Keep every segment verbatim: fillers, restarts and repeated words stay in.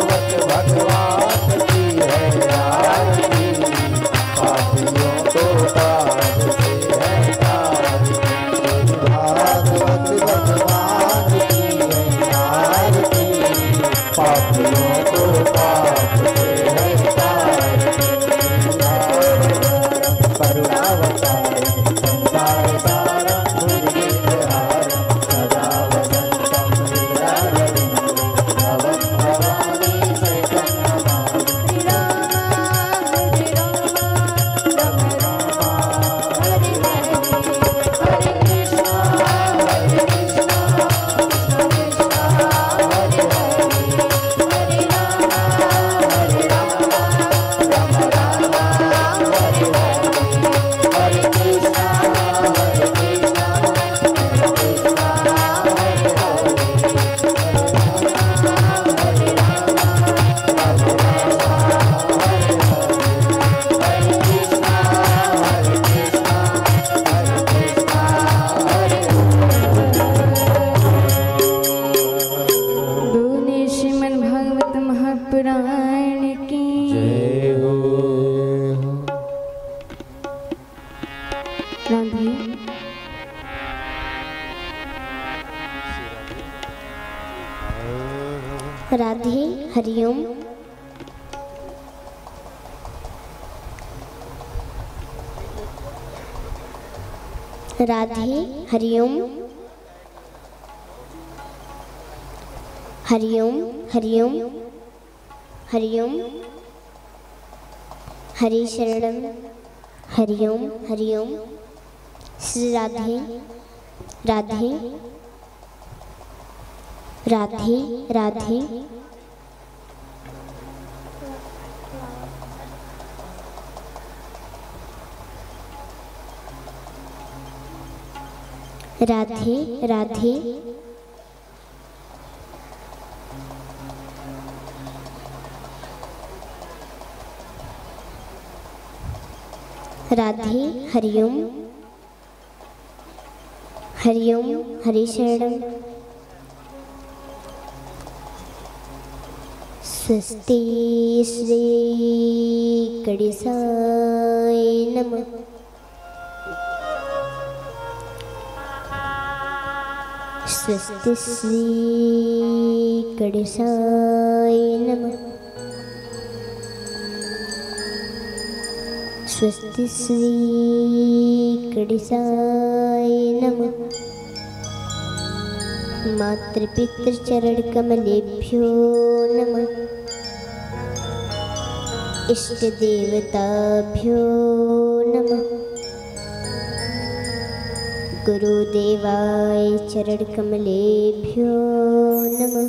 भागवत भगवान की है आरती, पापियों को पाप से है तारती। भागवत भगवान की है आरती, पापियों को पाप से है तारती। करुणावतारम संसार सारम भुजगेन्द्रहारम सदा वसंतम हृदयारविंदे भवं भवानी सहितं नमामि। राम हरे राम राम राम हरे हरे, हरे कृष्णा हरे कृष्णा कृष्ण कृष्णा हरे हरे, हरे राम हरे राम राम राम हरे हरे, हरे कृष्णा हरे कृष्णा कृष्ण कृष्णा हरे हरे, हरे राम राम राम हरे हरे, हरे कृष्णा हरे कृष्णा हरे कृष्णा हरे हरे। बोले श्रीमद् भागवत महापुराण की जय हो। राधे राधे हरिओम। राधे हरिओम। हरिओम हरिओम हरिओम। हरि शरणम हरिओम हरिओम। श्री राधे राधे राधे राधे। राधे राधे। राधे हरिओम हरिओम। हरि शरणम। स्वस्ति श्री गणेशाय नमः। स्वस्ति श्री गणेशाय नमः। स्वस्ति श्री गणेशाय नमः। मातृपितृचरणकमलेभ्यो नमः। इष्टदेवताभ्यो नमः। गुरुदेवाय चरणकमलेभ्यो नमः।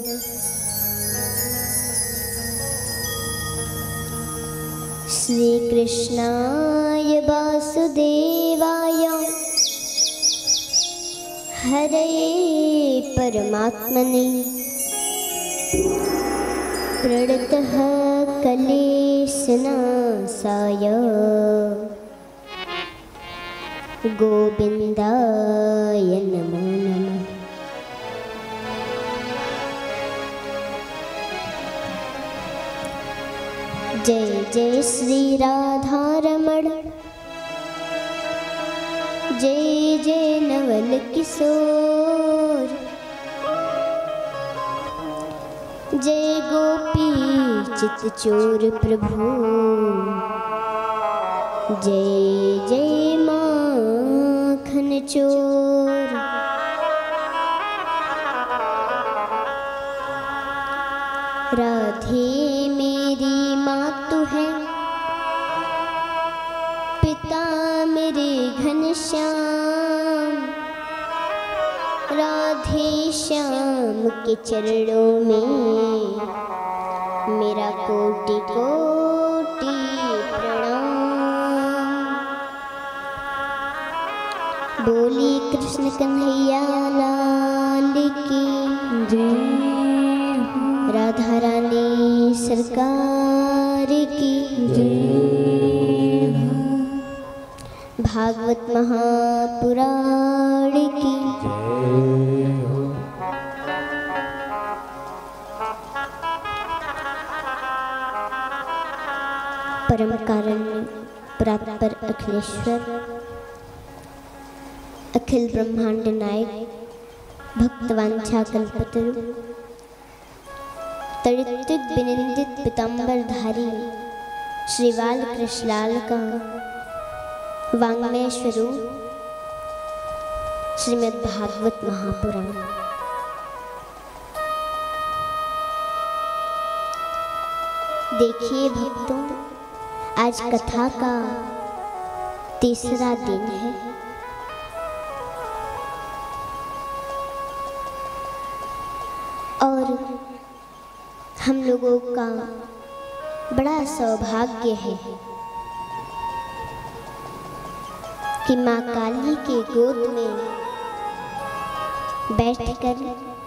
श्री कृष्णाय वासुदेवाय हरे परमात्मने प्रणतः क्लेशनाशाय गोविन्दाय नमो नमः। जय जय श्री राधारमण, जय जय नवल किशोर, जय गोपी चितचोर प्रभु, जय जय माखन चोर। राधे मेरी माँ तू है, पिता मेरे घनश्याम। राधे श्याम के चरणों में मेरा कोटि कोटि प्रणाम। बोली कृष्ण कन्हैया लाल की जय, राधा रानी सरकार की जय। भागवत महापुराण की जय हो। परम कारण परात्पर अखिलेश्वर, अखिल ब्रह्मांड नायक, भक्तवांछा कल्पतरु, तड़ित विनिंदित पीतांबरधारी श्री बाल कृष्णलाल का वांग्मय स्वरूप श्रीमद् भागवत महापुराण। देखिए भक्तों, आज कथा का तीसरा दिन है। और हम लोगों का बड़ा सौभाग्य है कि माँ काली के गोद में बैठकर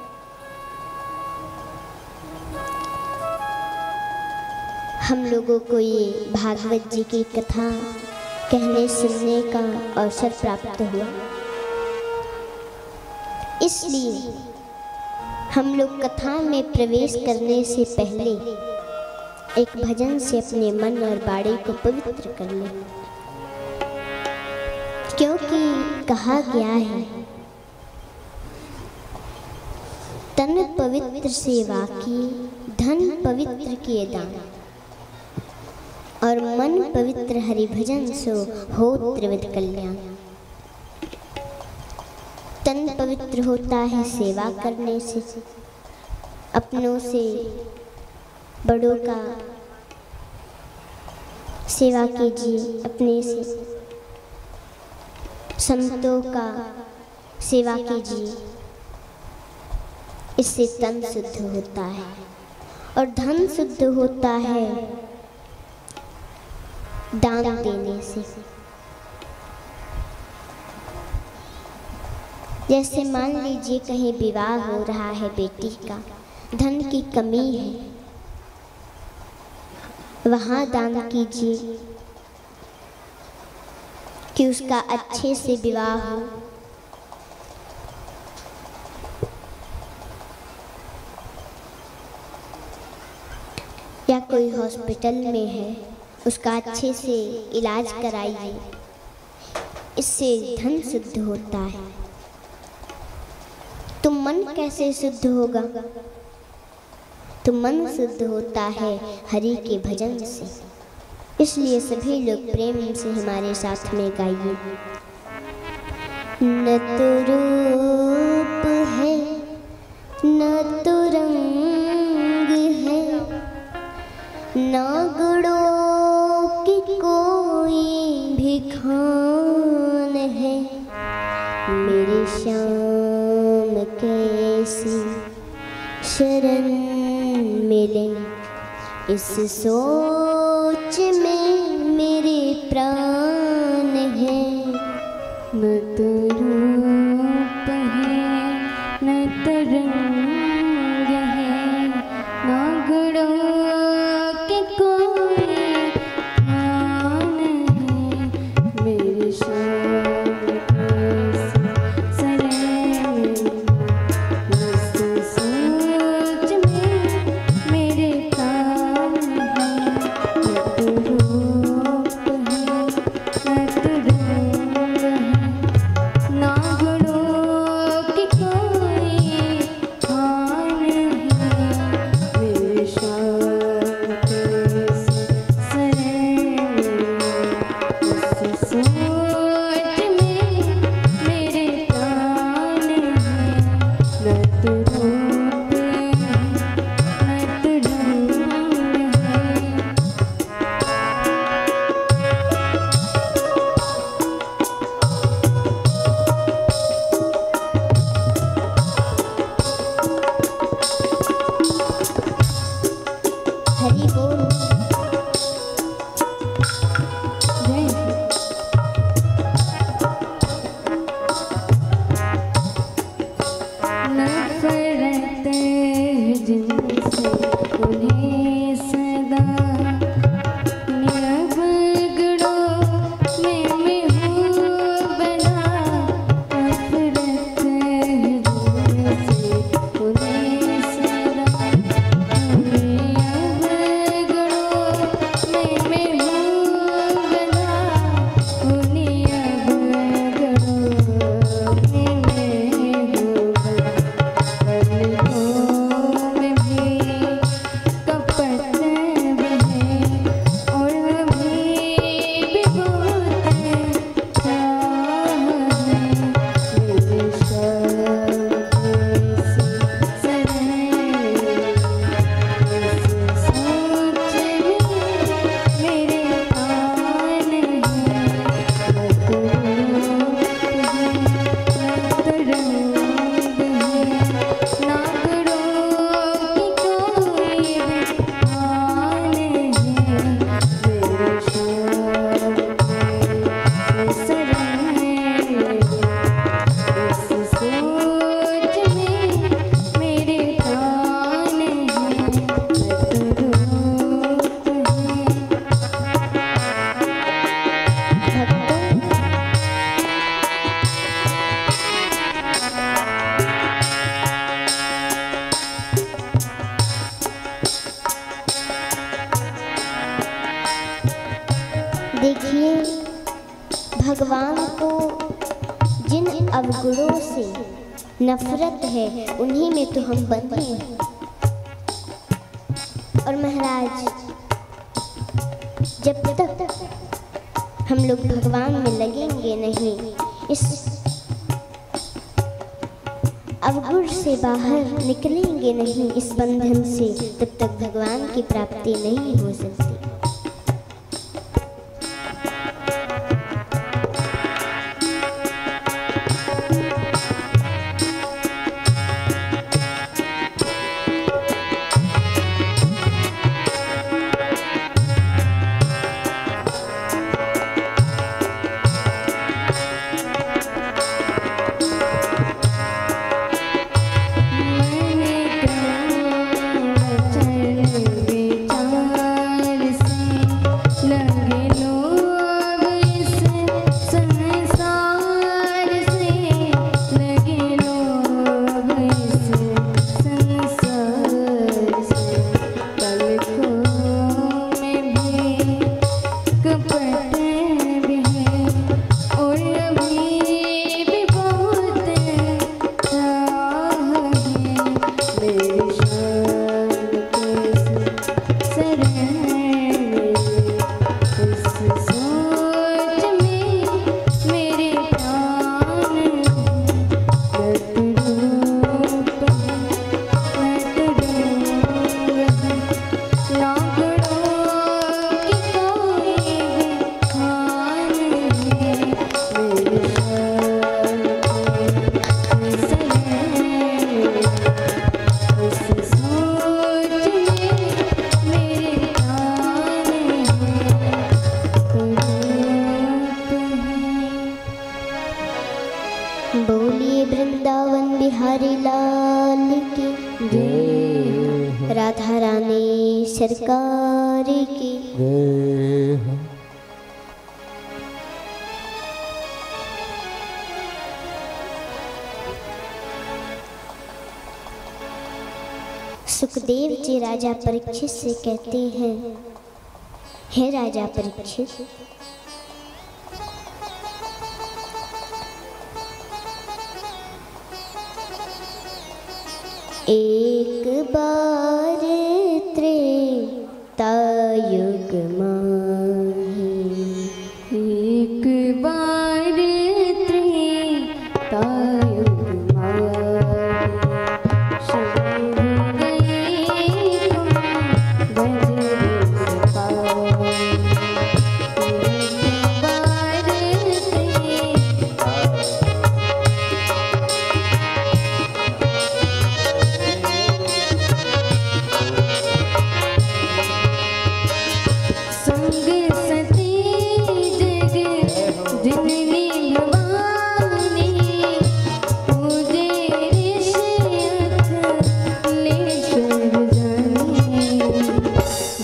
हम लोगों को ये भागवत जी की कथा कहने सुनने का अवसर प्राप्त हुआ। इसलिए हम लोग कथा में प्रवेश करने से पहले एक भजन से अपने मन और बाड़ी को पवित्र कर लें, क्योंकि कहा गया है तन पवित्र सेवा की धन पवित्र किए दान, और मन पवित्र हरि भजन सो हो त्रिविध कल्याण। तन पवित्र होता है सेवा करने से, अपनों से बड़ों का सेवा कीजिए, अपने से संतों का सेवा कीजिए, इससे तन शुद्ध होता है। और धन शुद्ध होता है दान देने से। जैसे मान लीजिए कहीं विवाह हो रहा है बेटी का, धन की कमी है, वहाँ दान कीजिए कि उसका अच्छे से विवाह हो। या कोई हॉस्पिटल में है, उसका अच्छे से इलाज कराइए, इससे धन शुद्ध होता है। तो मन कैसे शुद्ध होगा? तो मन शुद्ध होता है हरि के भजन से। इसलिए सभी लोग प्रेम से हमारे साथ में गाइए। न तो रूप है न तो रंग है, न गुणों की कोई भी खान है, मेरी श्याम कैसी शरण मिले, इस सोच में मेरे प्राण है। न तो रूप है न तो रंग है, न गुणों के कोई खान है, मेरी शाम कैसी शरण मिले, इस सोच में मेरे प्राण है। न तो रूप है न तो रंग है, ना गुणों की कोई खान है, मेरे शाम कैसी शरण मिले, इस सोच में मेरे प्राण है। न तो रूप है न तो रंग है, हरि बोल। जय नफरत जिनसे उन्हें सदा, न्याय गुणों में मैं हूँ बना। नफरत जिनसे उन्हें सदा, न्याय देखिए, भगवान को जिन अवगुणों से नफरत है उन्हीं में तो हम बंधे हैं। और महाराज, जब तक हम लोग भगवान में लगेंगे नहीं, इस अवगुण से बाहर निकलेंगे नहीं, इस बंधन से, तब तक भगवान की प्राप्ति नहीं हो सकती। बोलिए वृंदावन बिहारी लाल की जय, राधा रानी सरकार की जय। सुखदेव जी राजा परीक्षित से कहते हैं, हे राजा परीक्षित, एक बार त्रेतायुग माही, एक बार त्रेतायुग माही, शंभु गए तुम बजरंग सपाही। एक बार संग सती जग जननी भवानी, पूजे ऋषि अखिलेश्वर जानी।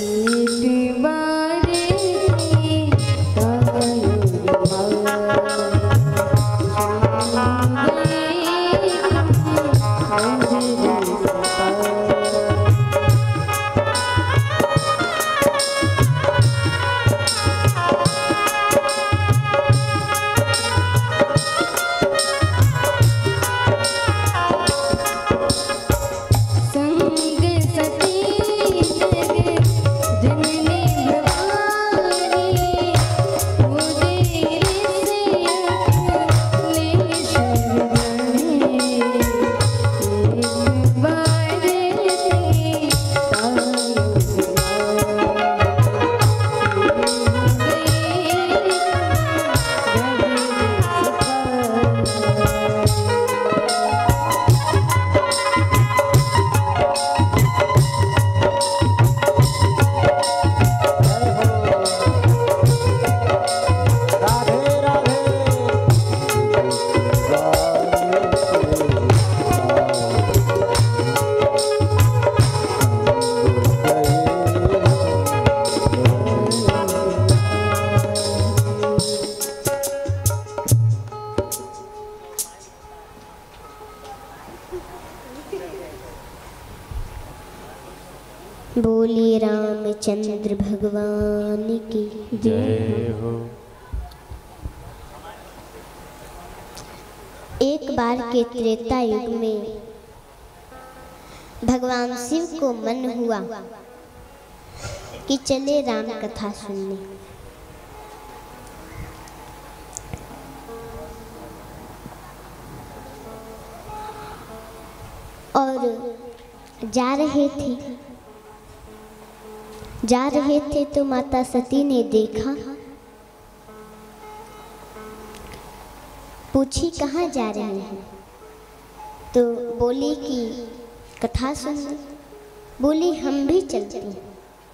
बोले रामचंद्र भगवान की जय हो। एक बार के त्रेता युग में भगवान शिव को मन हुआ कि चले राम कथा सुनने। और जा रहे थे जा रहे थे तो माता सती ने देखा, पूछी कहाँ जा रहे हैं? तो बोली कि कथा सुनने। बोली हम भी चलते हैं।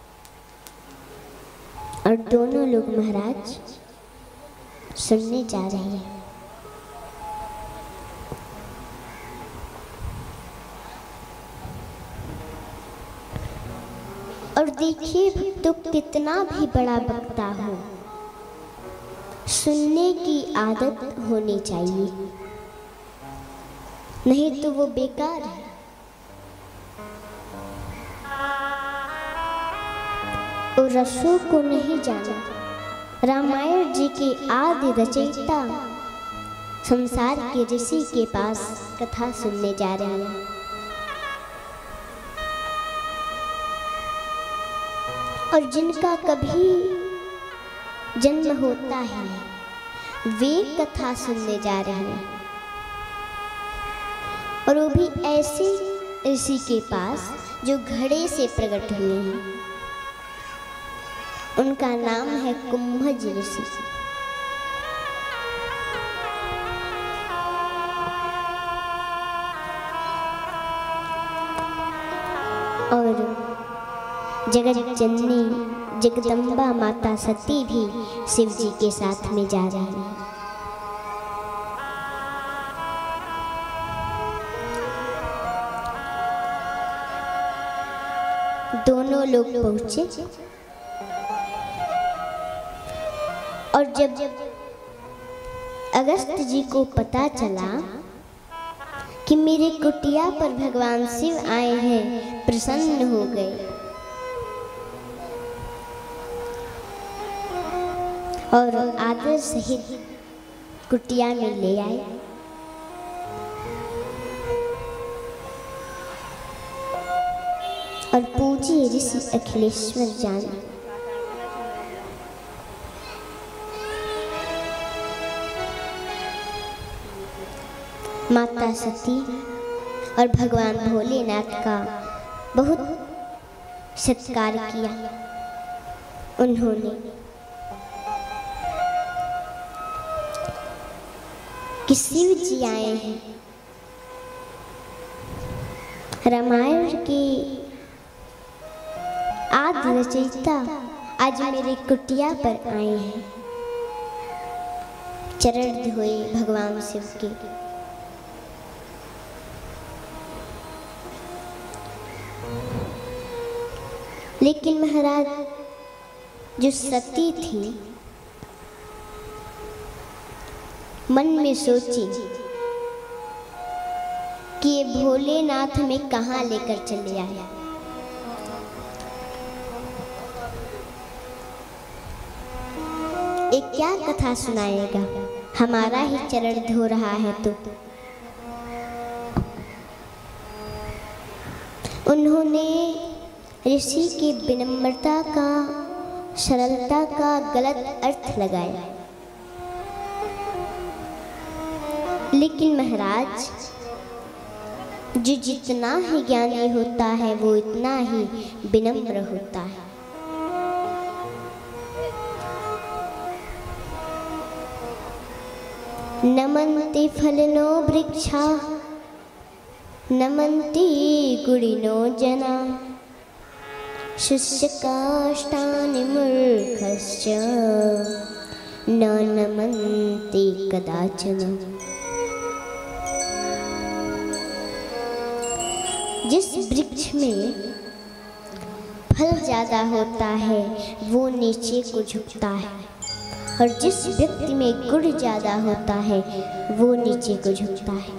और दोनों लोग महाराज सुनने जा रहे हैं। और देखिए तो कितना भी बड़ा वक्ता हो, सुनने की आदत होनी चाहिए, नहीं तो वो बेकार है। और रसों को नहीं जाना। रामायण जी के आदि रचयिता संसार के ऋषि के पास कथा सुनने जा रहे हैं। और जिनका कभी जन्म होता है वे कथा सुनने जा रहे हैं। और वो भी ऐसे ऋषि के पास जो घड़े से प्रकट हुए हैं। उनका नाम है कुंभज ऋषि। और जगत जननी जगदम्बा माता सती भी शिव जी के साथ में जा रही हैं। दोनों लोग पहुंचे और जब जब अगस्त जी को पता चला कि मेरे कुटिया पर भगवान शिव आए हैं, प्रसन्न हो गए और आदर सहित कुटिया में ले आए। और पूजे ऋषि अखिलेश्वर जान। माता सती और भगवान भोलेनाथ का बहुत सत्कार किया उन्होंने कि शिव जी आए हैं। रामायण के आदि रचयिता आज मेरे कुटिया पर आए हैं। चरण धोए भगवान शिव के। लेकिन महाराज जो सती थी मन में सोची कि ये भोलेनाथ में कहाँ लेकर चले आए। ये क्या कथा सुनाएगा, हमारा ही चरण धो रहा है। तो उन्होंने ऋषि की विनम्रता का, सरलता का गलत अर्थ लगाया। लेकिन महाराज जो जितना ही ज्ञानी होता है वो इतना ही विनम्र होता है। नमन्ति फलनो वृक्षा नमन्ति गुणिनो जना शुष्काष्टानि मूर्खश्च न नमन्ति कदाचन। जिस वृक्ष में फल ज्यादा होता है वो नीचे को झुकता है, और जिस व्यक्ति में गुण ज्यादा होता है वो नीचे को झुकता है।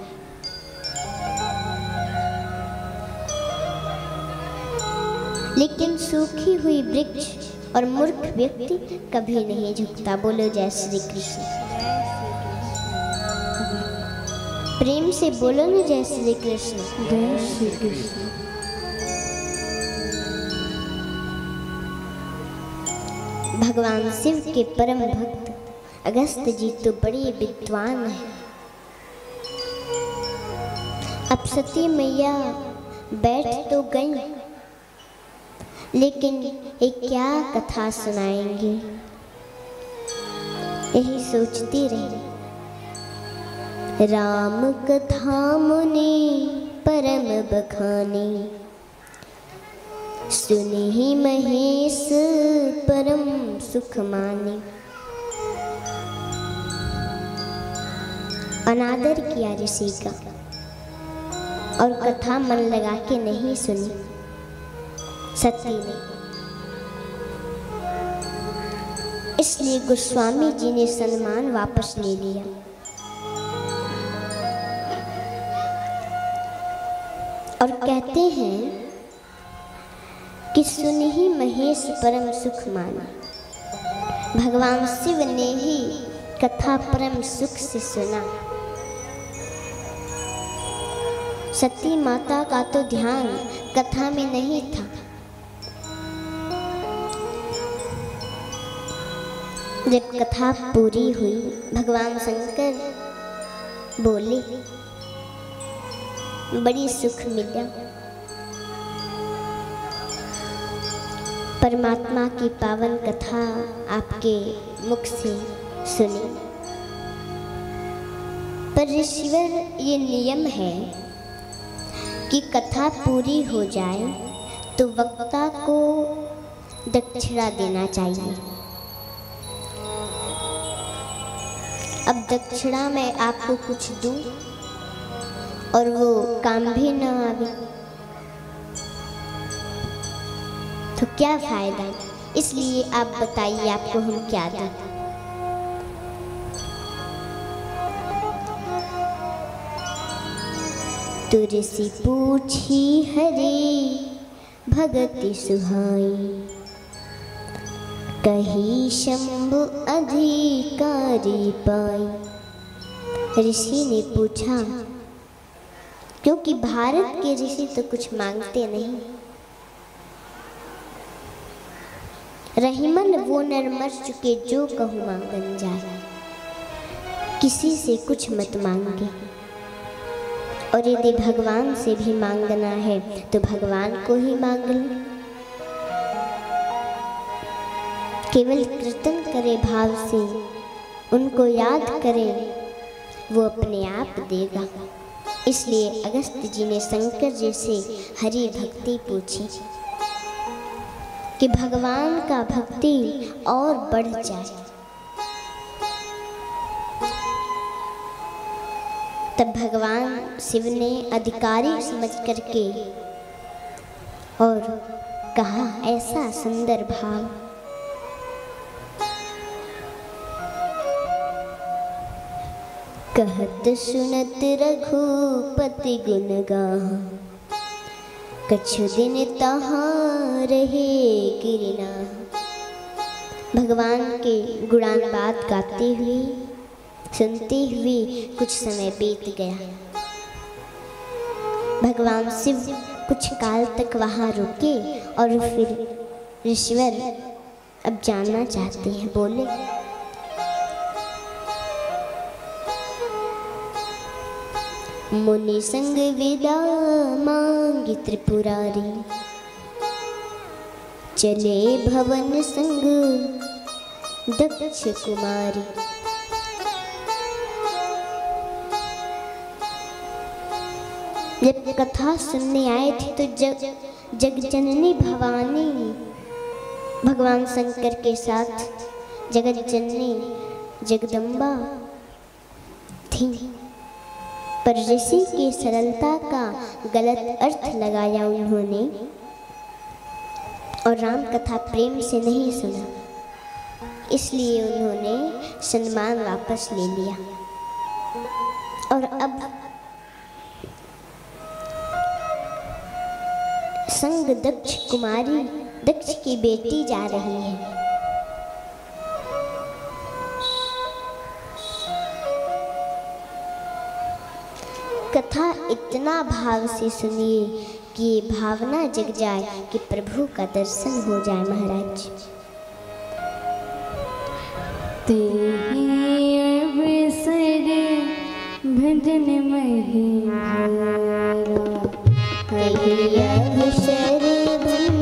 लेकिन सूखी हुई वृक्ष और मूर्ख व्यक्ति कभी नहीं झुकता। बोलो जय श्री कृष्ण। प्रेम से बोलो ना जय श्री कृष्ण। जय श्री कृष्ण। भगवान शिव के परम भक्त अगस्त जी तो बड़े विद्वान हैं। अब सती मैया बैठ तो गई, लेकिन एक क्या कथा सुनाएंगे, यही सोचती रही। राम कथा मुनि परम बखानी, सुनि ही महेश परम सुख मानी। अनादर किया ऋषि का और कथा मन लगा के नहीं सुनी सती ने। इसलिए गोस्वामी जी ने सम्मान वापस ले लिया। और कहते हैं कि सुन ही महेश परम सुख माना। भगवान शिव ने ही कथा परम सुख से सुना। सती माता का तो ध्यान कथा में नहीं था। जब कथा पूरी हुई, भगवान शंकर बोले, बड़ी सुख मिला। परमात्मा की पावन कथा आपके मुख से सुनी। पर ऋषिवर ये नियम है कि कथा पूरी हो जाए तो वक्ता को दक्षिणा देना चाहिए। अब दक्षिणा में आपको कुछ दूं और वो काम भी न आवे तो क्या फायदा। इसलिए आप बताइए आपको हम क्या दें। तुरसी पूछी हरे भगति सुहाई, कही शंभु अधिकारी पाई। ऋषि ने पूछा, क्योंकि भारत के ऋषि तो कुछ मांगते नहीं। रहीमन वो नर मर चुके जो कहूँ मांगन जाए, किसी से कुछ मत मांगे। और यदि भगवान से भी मांगना है तो भगवान को ही मांग लो। केवल कीर्तन करे भाव से, उनको याद करे, वो अपने आप देगा। इसलिए अगस्त जी ने शंकर जी से हरि भक्ति पूछी कि भगवान का भक्ति और बढ़ जाए। तब भगवान शिव ने अधिकारी समझ करके और कहा ऐसा सुंदर भाव, कहत सुनत रघुपति गुण गाहा, कछु दिन तहाँ रहे गिरना। भगवान के गुणान बात गाते हुए सुनते हुए कुछ समय बीत गया। भगवान शिव कुछ काल तक वहाँ रुके और फिर ऋषिवर अब जानना चाहते हैं। बोले, मुनि संग विदा मांगी त्रिपुरारी, चले भवन संग दक्ष कुमारी। जब कथा सुनने आए थे तो जग जगजननी भवानी भगवान शंकर के साथ जगत जननी जगदम्बा थी। पर ऋषि की सरलता का गलत अर्थ लगाया उन्होंने और राम कथा प्रेम से नहीं सुना। इसलिए उन्होंने सम्मान वापस ले लिया। और अब संग दक्ष कुमारी दक्ष की बेटी जा रही है। कथा इतना भाव से सुनिए कि ये भावना जग जाए कि प्रभु का दर्शन हो जाए। महाराज तेहि अवसर भजन मही भरा, तेहि अवसर भजन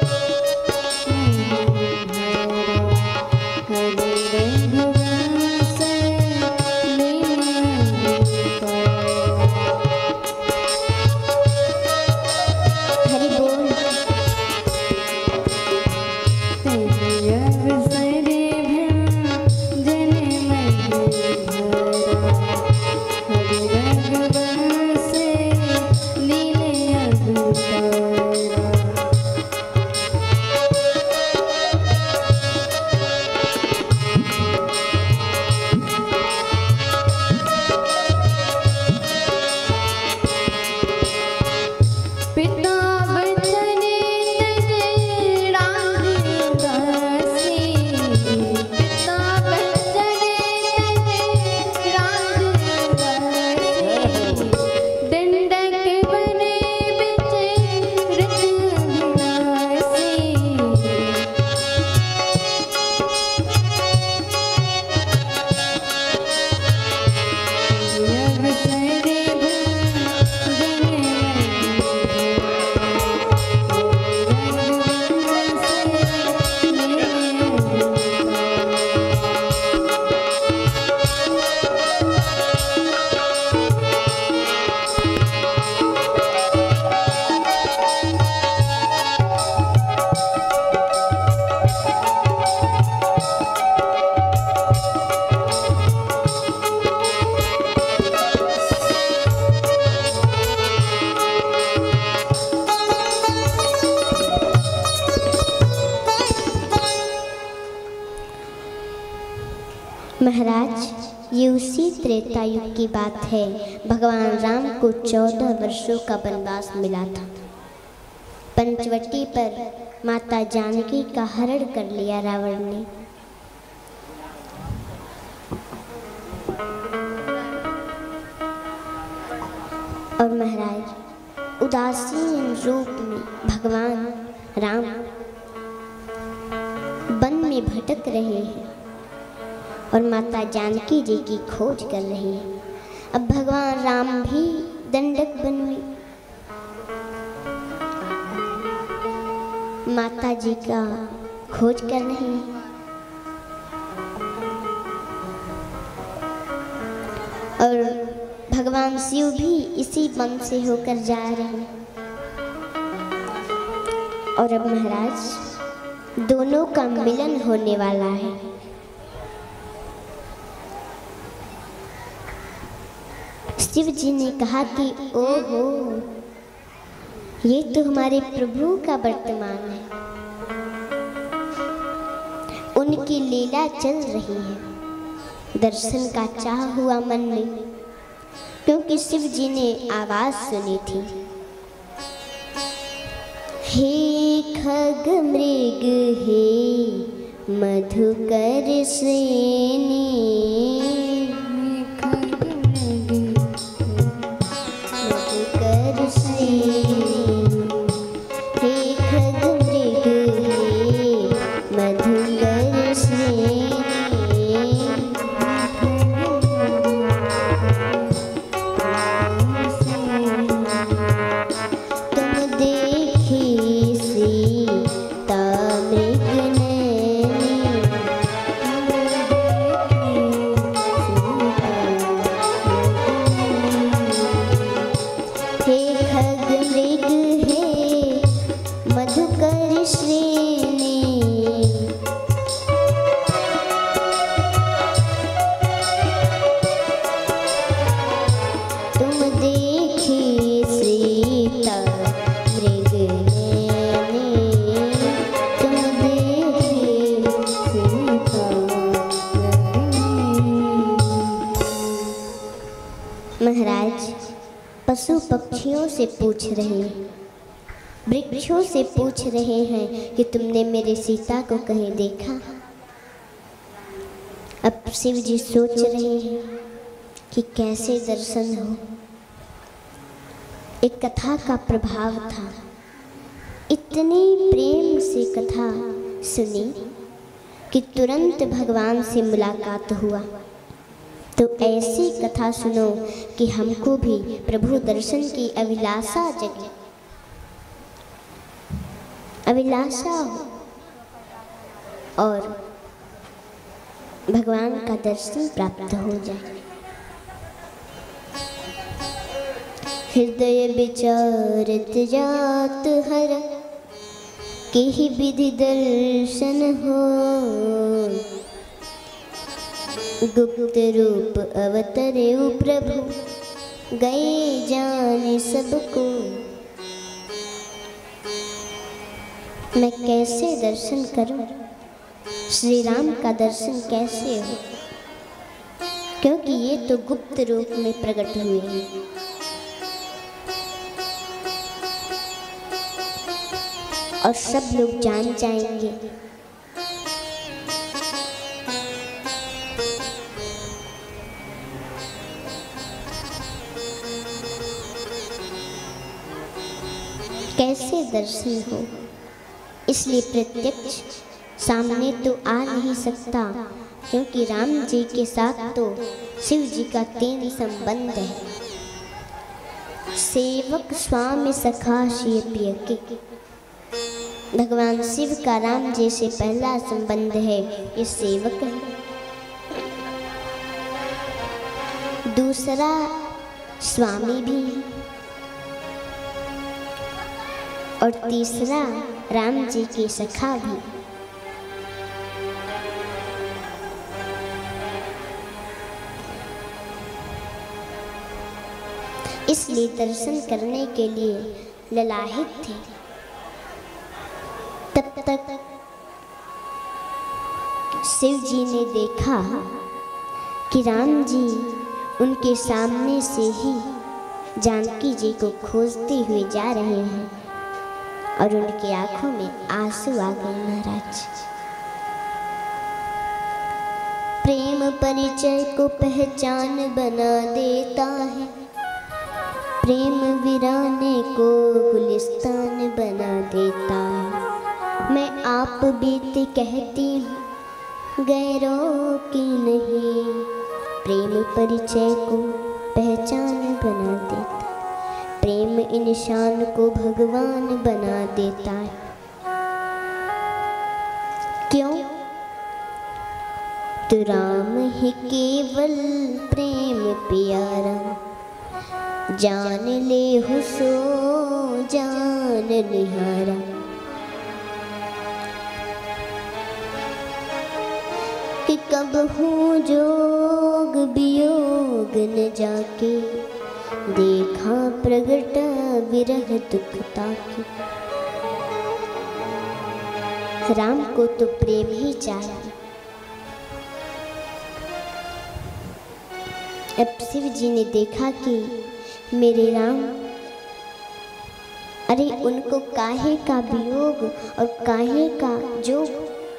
महाराज, ये उसी त्रेता युग की बात है। भगवान राम को चौदह वर्षों का वनवास मिला था। पंचवटी पर माता जानकी का हरण कर लिया रावण ने। और महाराज, उदासीन रूप में भगवान राम वन में भटक रहे हैं और माता जानकी जी की खोज कर रही है। अब भगवान राम भी दंडक वन में माता जी का खोज कर रहे हैं। और भगवान शिव भी इसी वन से होकर जा रहे हैं। और अब महाराज, दोनों का मिलन होने वाला है। शिव जी ने कहा कि ओहो, ये तो हमारे प्रभु का वर्तमान है। उनकी लीला चल रही है। दर्शन का चाह हुआ मन में, क्योंकि शिव जी ने आवाज सुनी थी, हे खग मृग हे मधुकर श्रेणी, महाराज पशु पक्षियों से पूछ रहे हैं, वृक्षों से पूछ रहे हैं कि तुमने मेरे सीता को कहीं देखा। अब शिव जी सोच रहे हैं कि कैसे दर्शन हो। एक कथा का प्रभाव था, इतनी प्रेम से कथा सुनी कि तुरंत भगवान से मुलाकात हुआ। तो ऐसी कथा सुनो कि हमको भी प्रभु दर्शन की अभिलाषा जगे, अभिलाषा हो और भगवान का दर्शन प्राप्त हो जाए। हृदय विचारत जात हर केहि विधि दर्शन हो, गुप्त रूप अवतरे प्रभु गए जाने सबको। मैं कैसे दर्शन करूं, श्री राम का दर्शन कैसे हो, क्योंकि ये तो गुप्त रूप में प्रकट हुए हैं। और सब लोग जान जाएंगे। कैसे दर्शन हो, इसलिए प्रत्यक्ष सामने तो आ नहीं सकता, क्योंकि राम जी के साथ तो शिव जी का तीन संबंध है। सेवक स्वामी सखा शिव प्रिय के, भगवान शिव का राम जी से पहला संबंध है, ये सेवक है। दूसरा स्वामी भी है और तीसरा राम जी के सखा भी। इसलिए दर्शन करने के लिए ललाहित थे। तब तक शिव जी ने देखा कि राम जी उनके सामने से ही जानकी जी को खोजते हुए जा रहे हैं और उनकी आंखों में आंसू आ गए। महाराज, प्रेम परिचय को पहचान बना देता है, प्रेम वीराने को गुलिस्तान बना देता है। मैं आप बीत कहती हूँ गैरों की नहीं, प्रेम परिचय को पहचान बना देता, प्रेम इंसान को भगवान बना देता है। क्यों? तो राम ही केवल प्रेम प्यारा, जान ले हो सो जान निहारा। कि कब हूँ जोग वियोग न जाके, देखा प्रगट विरह दुख ताके। राम को तो प्रेम ही चाहिए। अब शिव जी ने देखा कि मेरे राम, अरे उनको काहे का वियोग और काहे का जोग।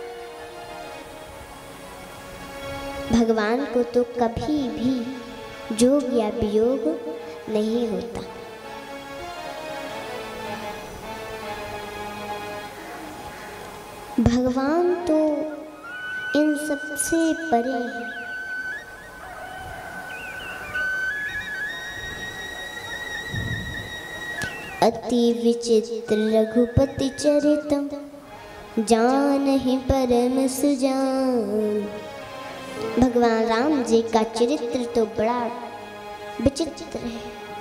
भगवान को तो कभी भी जोग या वियोग नहीं होता। भगवान तो इन सबसे परे है। अति विचित्र रघुपति चरितम, जान ही परम सुजान। भगवान राम जी का चरित्र तो बड़ा विचित्र है।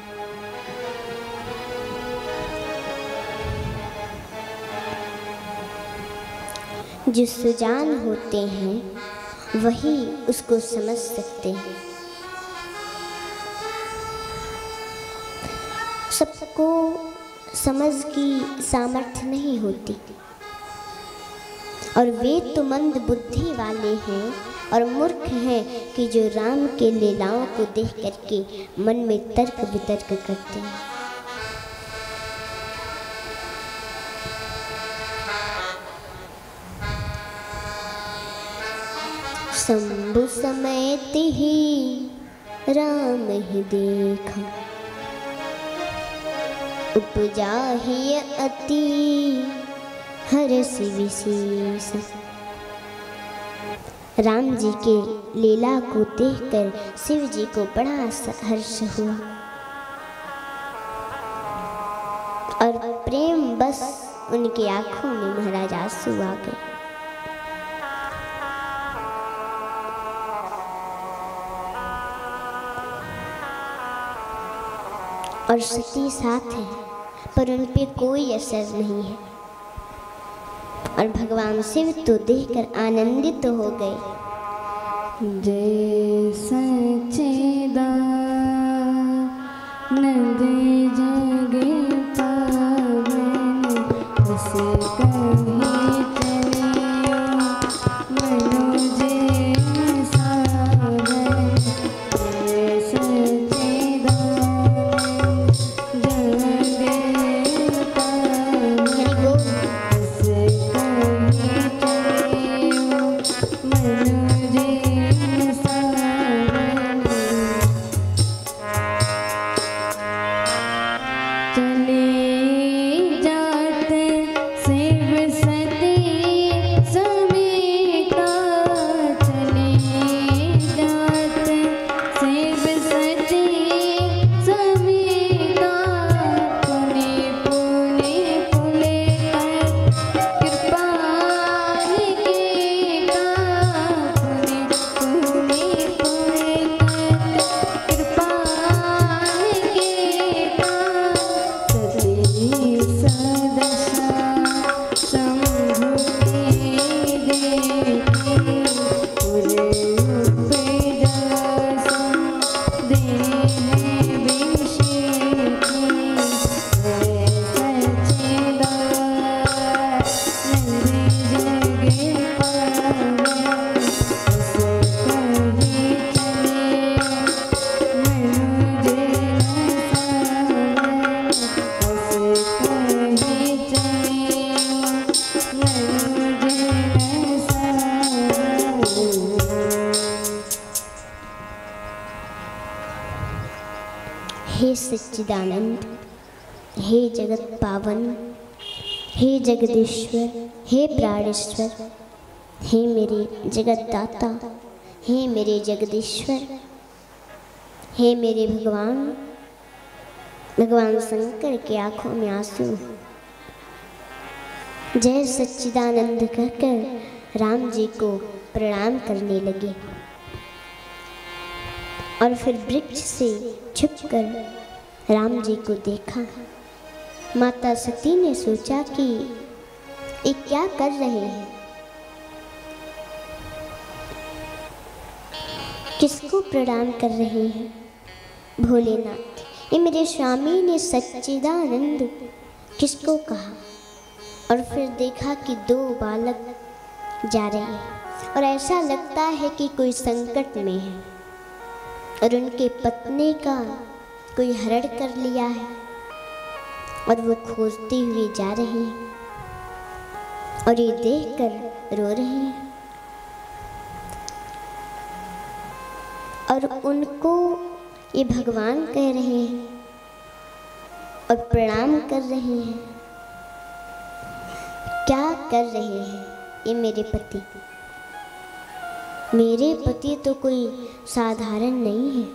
जो सुजान होते हैं वही उसको समझ सकते हैं। सबको समझ की सामर्थ्य नहीं होती, और वे तो मंद बुद्धि वाले हैं और मूर्ख हैं कि जो राम के लीलाओं को देख करके मन में तर्क वितर्क करते हैं। शंभु समेत ही राम ही देखा, उपजा ही अति हर्ष विशेष। राम जी के लीला को देखकर शिव जी को बड़ा हर्ष हुआ और प्रेम बस उनकी आंखों में महाराज आंसू आ गए। और सती साथ है पर उन पे कोई असर नहीं है। और भगवान शिव तो देखकर आनंदित तो हो गए। जय सच्चिदानंद जग पावन, उस कहे चलियो मनोज सावन। जय सच्चिदानंद जग पावन, उस कहे चलियो मनोज सावन। चले जात शिव सती समेता, चले जात शिव सती समेता। पुने पुने पुले कृपा के का, पुने पुने पुले कृपा के का। सती सदशा शंभु के देखे, पुरे उपजा देह विषेके। जय सच्चिदानंद जग पावन, उस कहे चलियो मनोज सावन। उस कहे चलियो मनोज सावन। हे सच्चिदानंद, हे जगत पावन, हे जगदीश्वर, हे प्राणेश्वर, हे मेरे जगत दाता, हे मेरे जगदीश्वर, हे मेरे भगवान। भगवान शंकर के आंखों में आंसू। जय सच्चिदानंद कहकर राम जी को प्रणाम करने लगे और फिर वृक्ष से छुपकर राम जी को देखा। माता सती ने सोचा कि ये क्या कर रहे हैं, किसको प्रणाम कर रहे हैं। भोलेनाथ, ये मेरे स्वामी ने सच्चिदानंद किसको कहा। और फिर देखा कि दो बालक जा रहे हैं और ऐसा लगता है कि कोई संकट में है और उनके पत्नी का कोई हरण कर लिया है और वो खोजते हुए जा रहे हैं और ये देखकर रो रहे हैं। और उनको ये भगवान कह रहे हैं और प्रणाम कर रहे हैं। क्या कर रहे हैं ये मेरे पति? मेरे पति तो कोई साधारण नहीं है।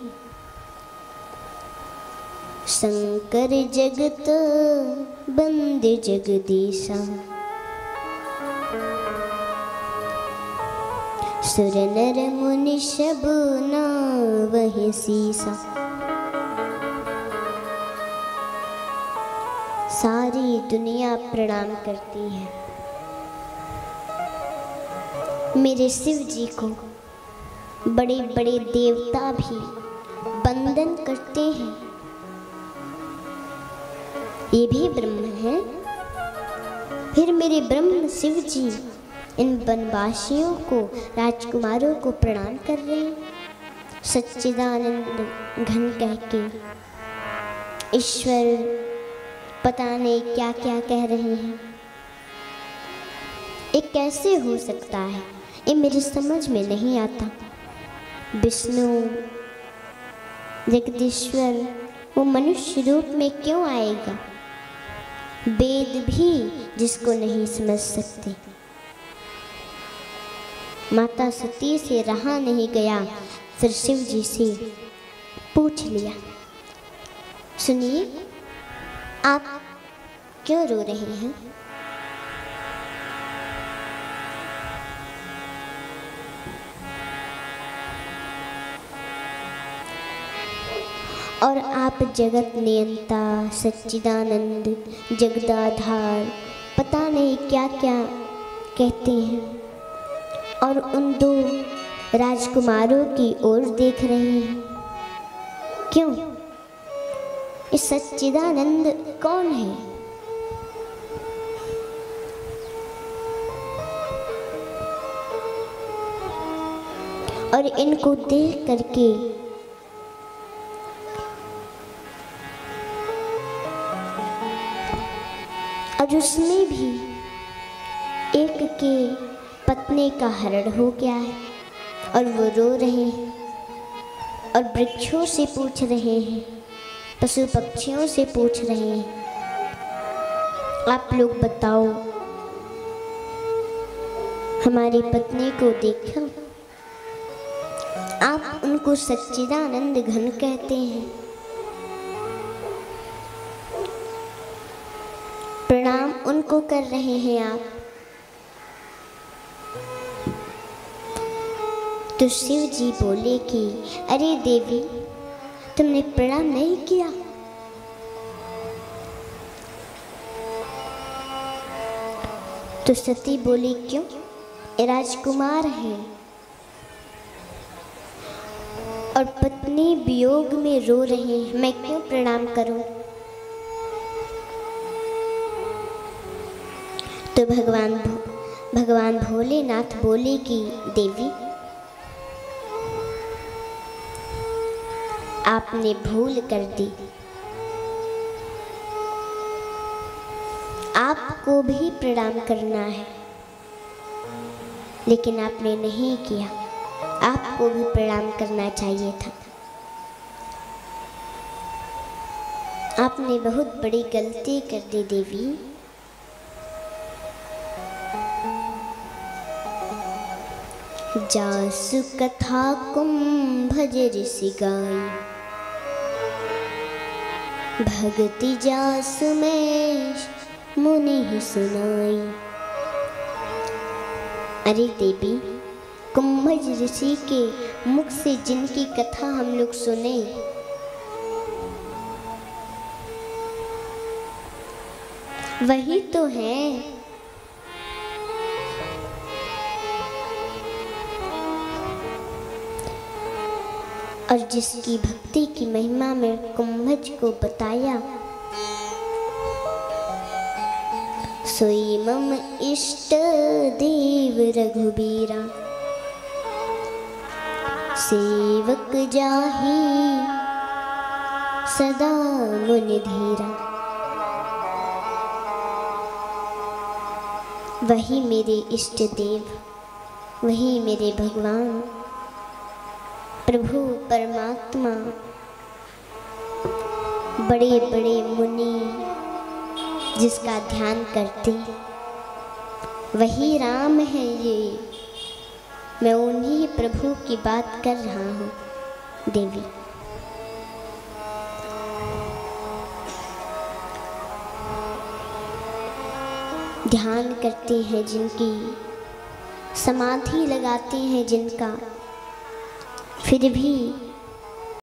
शंकर जगत बंदे जगदीशा, सुर नर मुनि सब नावहि सीसा। सारी दुनिया प्रणाम करती है। मेरे शिव जी को बड़े बड़े देवता भी वंदन करते हैं। ये भी ब्रह्म है। फिर मेरे ब्रह्म शिव जी इन वनवासियों को, राजकुमारों को प्रणाम कर रहे हैं। सच्चिदानंद घन कह के ईश्वर पता नहीं क्या क्या कह रहे हैं। ये कैसे हो सकता है? ये मेरी समझ में नहीं आता। विष्णु जगदीश्वर वो मनुष्य रूप में क्यों आएगा? वेद भी जिसको नहीं समझ सकते। माता सती से रहा नहीं गया, फिर शिव जी से पूछ लिया, सुनिए आप क्यों रो रहे हैं? और आप जगत नियंता, सच्चिदानंद, जगदाधार, पता नहीं क्या क्या कहते हैं, और उन दो राजकुमारों की ओर देख रहे हैं। क्यों? इस सच्चिदानंद कौन है? और इनको देख करके और उसमें भी एक के पत्नी का हरण हो गया है और वो रो रहे हैं, और वृक्षों से पूछ रहे हैं, पशु पक्षियों से पूछ रहे हैं, आप लोग बताओ हमारी पत्नी को देखो। आप उनको सच्चिदानंद घन कहते हैं। प्रणाम उनको कर रहे हैं आप। तो शिव जी बोले कि अरे देवी, तुमने प्रणाम नहीं किया। तो सती बोली क्यों? ये राजकुमार है और पत्नी वियोग में रो रहे हैं, मैं क्यों प्रणाम करूं? तो भगवान भगवान भोलेनाथ बोले कि देवी, आपने भूल कर दी। आपको भी प्रणाम करना है, लेकिन आपने नहीं किया। आपको भी प्रणाम करना चाहिए था। आपने बहुत बड़ी गलती कर दी देवी। जासु कथा कुंभ ऋषि गाई, भक्ति जासु में मुनि सुनाई। अरे देवी, कुंभज ऋषि के मुख से जिनकी कथा हम लोग सुने, वही तो है। और जिसकी भक्ति की महिमा में कुंभज को बताया, सोई मम इष्ट देव रघुबीरा, सेवक जाहि सदा मुनि धीरा। वही मेरे इष्ट देव, वही मेरे भगवान प्रभु परमात्मा, बड़े बड़े मुनि जिसका ध्यान करते, वही राम है। ये मैं उन्हीं प्रभु की बात कर रहा हूँ देवी। ध्यान करते हैं जिनकी, समाधि लगाते हैं जिनका, फिर भी